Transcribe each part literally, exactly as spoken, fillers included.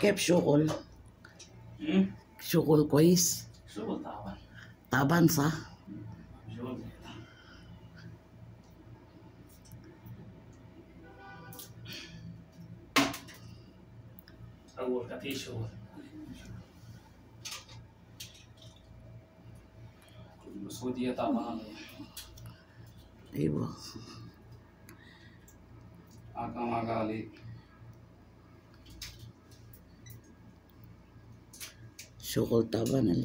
كيف شغل؟ شغل كويس؟ شغل تعبان. تعبان صح؟ شغل أول كتير شغل. السعودية تعبان. ايوه. أكام أقالي. شغل تعبان اللي.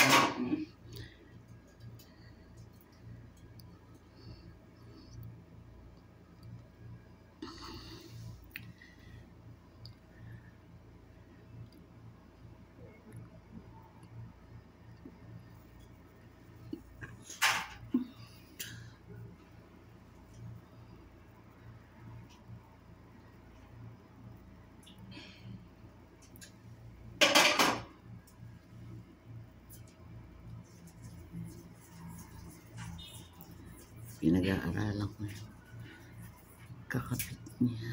Pinag-aaralan ko yun. Kakapit niya.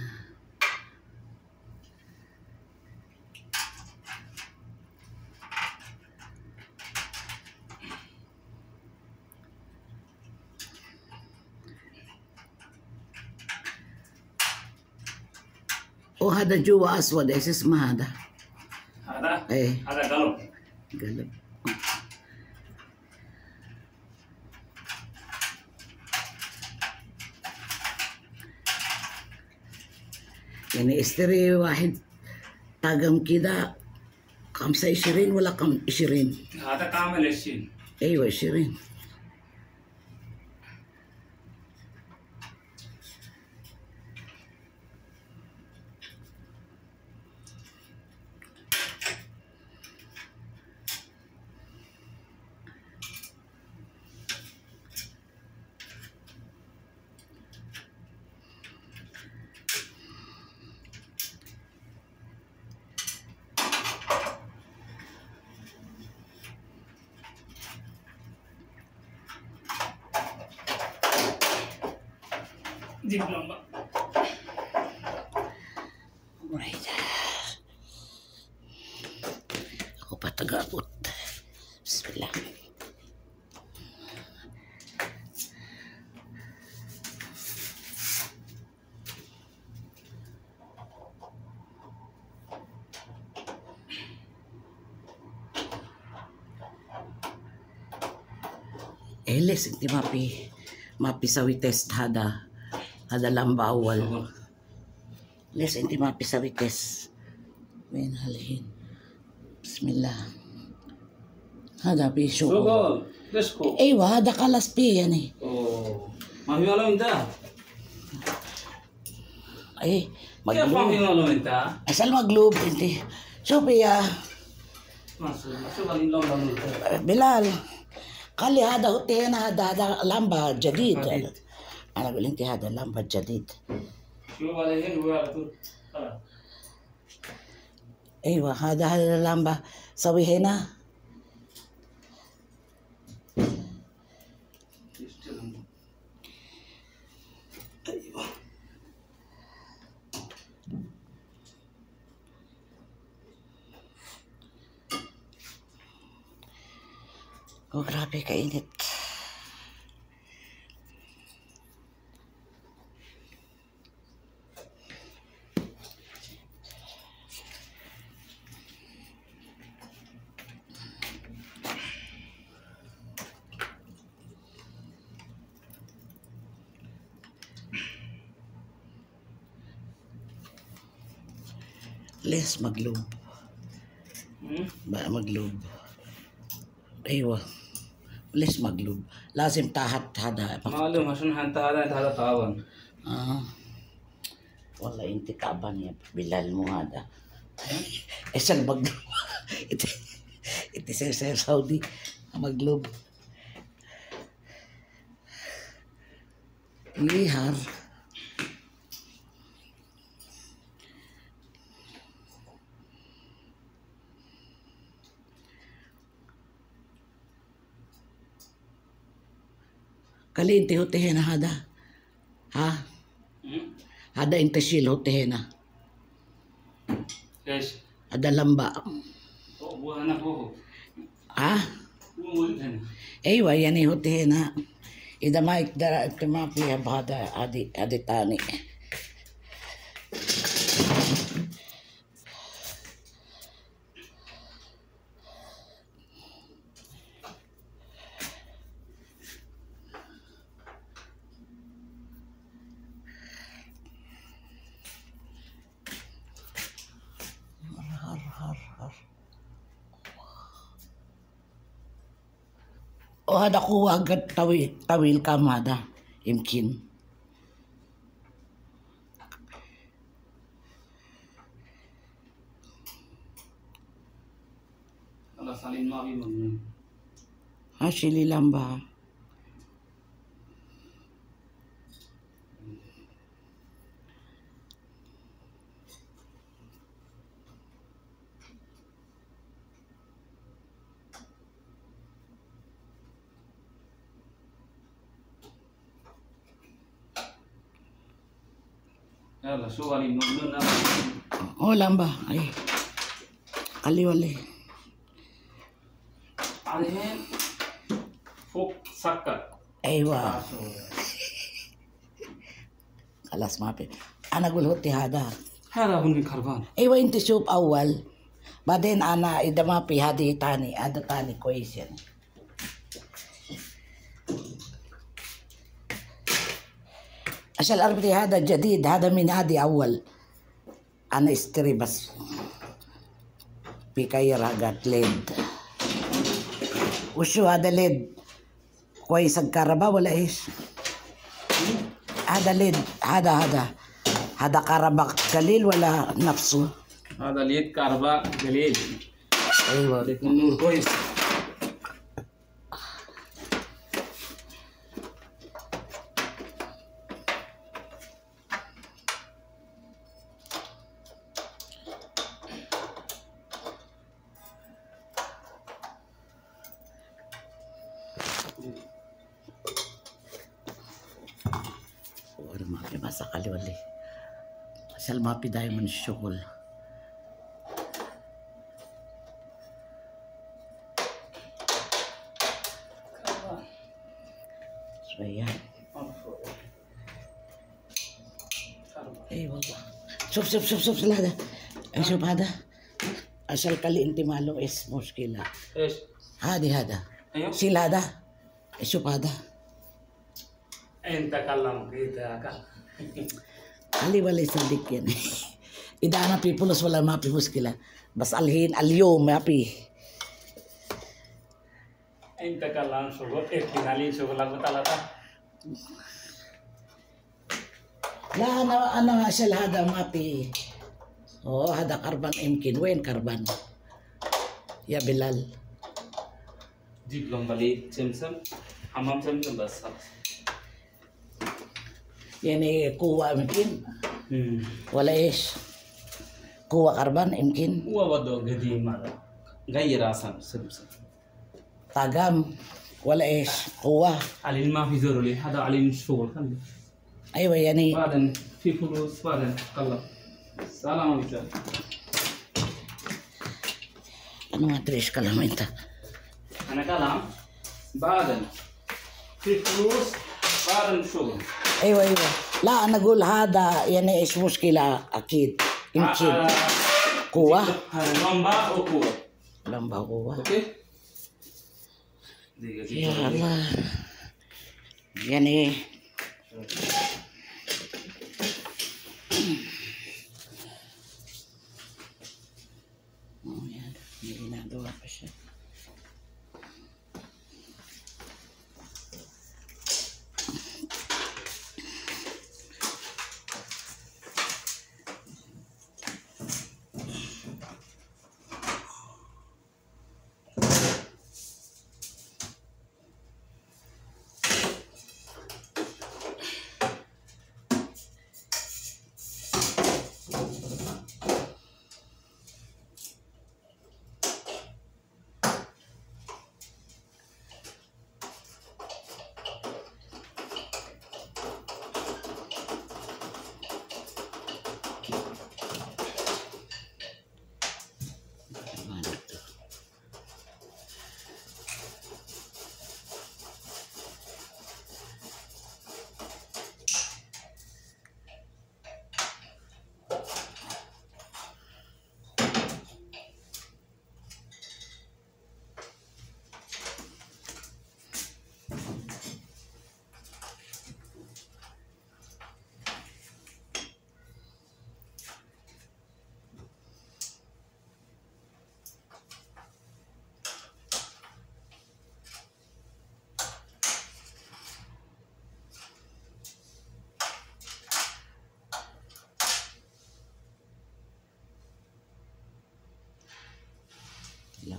Oh, hada jua aswad, ese اسمها هذا. هذا؟ ايه هذا قلب. قلب. يعني اشتري واحد طقم كده خمسة وعشرين ولا كم عشرين؟ هذا كامل عشرين. ايوه عشرين. جيب لمبة. Right. Ako pa tagabot. Bismillah. Eles inti mapi mapi sawi test hada hada lambawal. Les inti mapi sawi test. Min halhin. Bismillah. هذا بيشو شغل ديسكو. ايوه هذا خلص بيه يعني. اوه ما في ولا من ده. ايه كيف ما في ولا من ده؟ asal مقلوب انت شوفي يا شغل لون بلال خلي هذا هو هنا هذا هذا لمبة جديد. جديد. انا اقول انت هذا لمبة جديد. شو عليهن هو على طول. ايوه هذا هذا اللمبة سوي هنا. ايوه oh grabe kainit. ليش مقلوب؟ بقى مقلوب. ايوه ليش مقلوب؟ لازم تحت هذا. معلوم عشان انت هذا انت هذا تعبان. اه والله انت تعبان يا بلال مو هذا. ايش المقلوب؟ انت انت سير سعودي مقلوب. ليهر kali inti hote hena hada ha hada inti shil hote hena ايش؟ Ada lamba. Oh, buah anak buah. Ah? Buah mulut kan? أيوة يعني هو هنا إذا ما يقدر ما فيها بهذا هذه هذه تاني. هر هر هر. وهذا قوة قد طويل طويل كم هذا يمكن. Kalau salin mau gimana? Hasil lamba. Yalla, so salin mau gimana? Oh lamba. Ay. Kali wali. عليهن فوق سكر أيوة خلاص ما في. أنا أقول هوتي هذا هذا هو الكربان. أيوة أنت شوف أول بعدين أنا إذا ما في هذه تاني هذا تاني كويس يعني. عشان الأربعة هذا جديد هذا من هذه أول أنا اشتري بس بكير حاجات ليد. وشو هذا ليد كويس الكهرباء ولا ايش؟ هذا ليد هذا هذا هذا كهرباء قليل ولا نفسه؟ هذا ليد كهرباء قليل. ايوه لكن النور كويس. وانا ما في مساق لي ولا عشان ما في دايما الشغل. شوية اي والله. شوف شوف شوف شوف هذا شوف هذا عشان قال لي انت معلوم ايش مشكلة. ايش؟ هذه هذا ايوه شيل هذا شوف هذا. انت كلام كده كان. علي ولا يصدق يعني. إذا أنا في فلوس ولا ما في مشكلة بس الحين اليوم ما في. انت كلام شغل احتمالي شغل aku talata. لا أنا أنا عشان هذا ما في. أوه هذا كربان يمكن. وين كربان يا بلال؟ جيب لهم بالي سمسم حمام سمسم بس. يعني قوة يمكن ولا إيش؟ قوة كربان يمكن. هو وضع قديم هذا غير اسم سمسم. طاقم ولا إيش؟ قوة. علي ما في ضروري هذا علي شغل خلي. أيوة يعني. بعدين في فلوس بعدين كلام. السلام عليكم. أنا ما أدري إيش كلام أنت. أنا كلام بعدين في فلوس بعدين شغل. أيوة أيوة. لا أنا أقول هذا يعني إيش مشكلة أكيد يمكن. آه قوة. لمبة أو قوة. لمبة قوة. أوكي. يا الله يعني hindi na doon pa siya.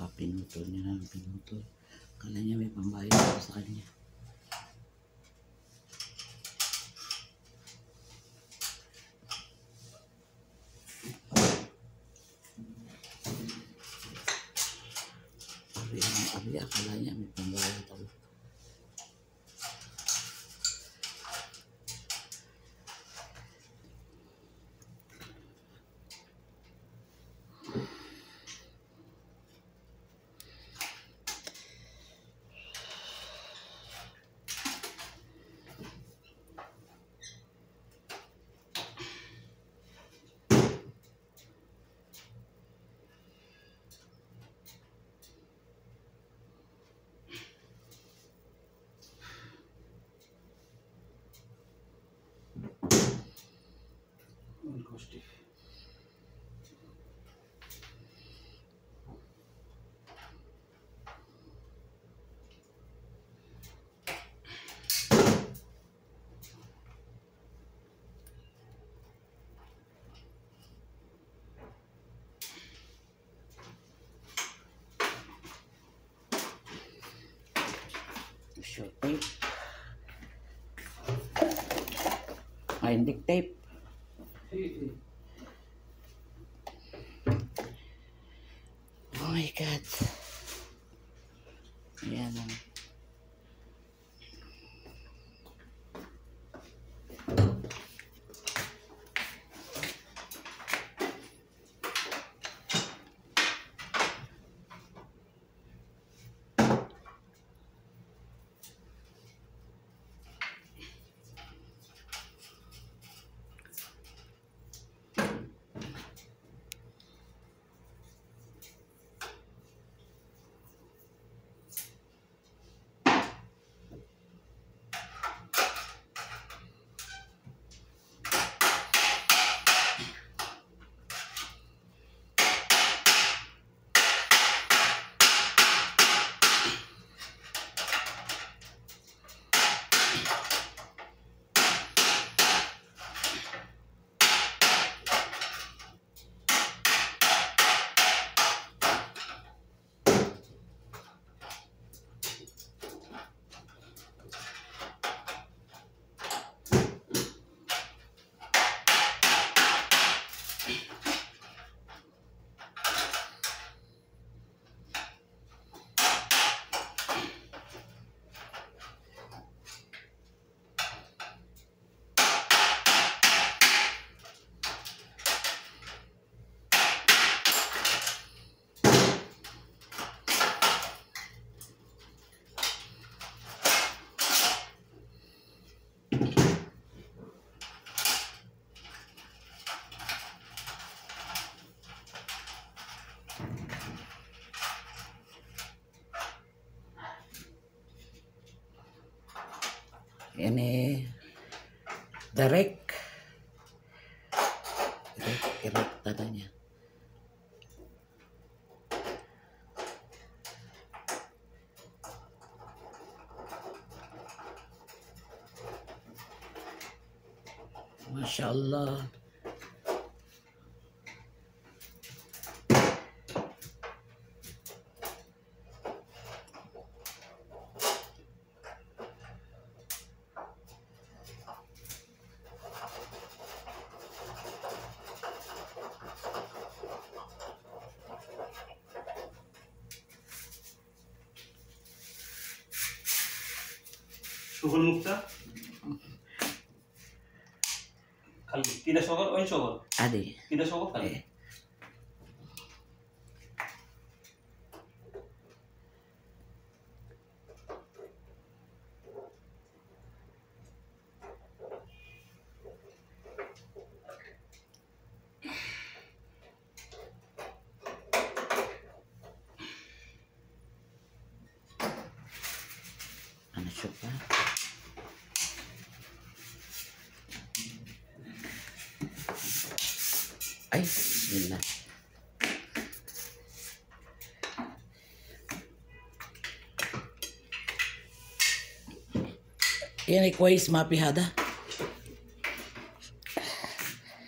Ah, pinutol niya na, pinutol. Kala niya may pambayad ako sa kanya. Abi, abi, akala niya may pambayad ako. Kosti. Short tape. Binding tape. Oh my God. Ayan ang. Yan eh, direct. Direct, direct tata niya. Masya Allah. Sugol mukta. Kali. Tidak sugol, on sugol. Adi. Tidak sugol kali. Eh. Ano siya pa? Ay, bismillah. Yan ay kuwais mapihada.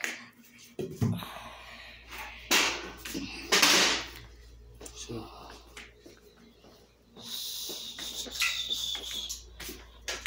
So,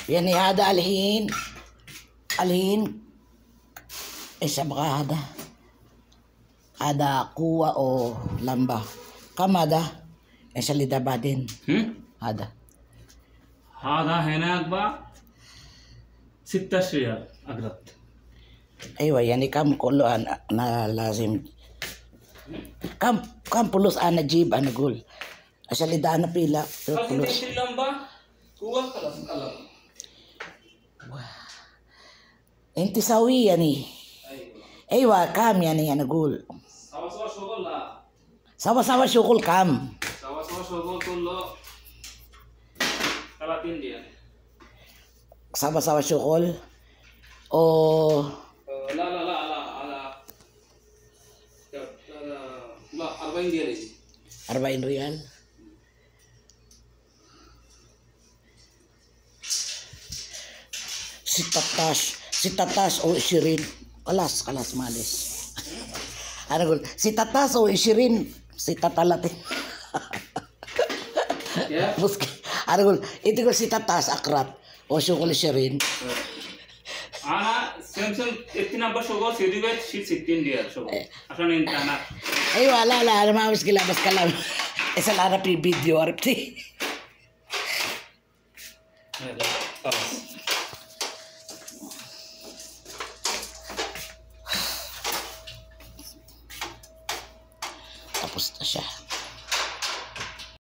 يعني هذا الحين الحين ايش ابغى هذا هذا قوة او لمبة كم هذا ايش اللي ده بعدين هم هذا هذا هناك بقى ستة ريال أقرب. ايوه يعني كم كله انا, أنا لازم كم كم فلوس انا اجيب انا اقول عشان اللي ده انا بيلا kalau فلوس kita lamba gua kalau kalau انت سوي يعني ايوه كم يعني انا اقول sama-sama syukur lah sama-sama syukur kam sama-sama syukur tuh lo kalatin dia sama-sama syukur oh Eh, la la la la la ya la la arba'in dia nih أربعين ريال ستة عشر ستة عشر أو عشرين خلاص خلاص معلش أنا أقول ستة عشر أو عشرين ستة ثلاثين ya مسكين أنا أقول أنت تقول ستة عشر أقرب وشغل عشرين أنا سامسونج اتنا بشغل سيدي بيت شيل ستين dia شغل عشان انت انا أيوة لا لا أنا ما مشكلة بس كلام اسأل عربي فيديو عربتي خلاص tapos na siya.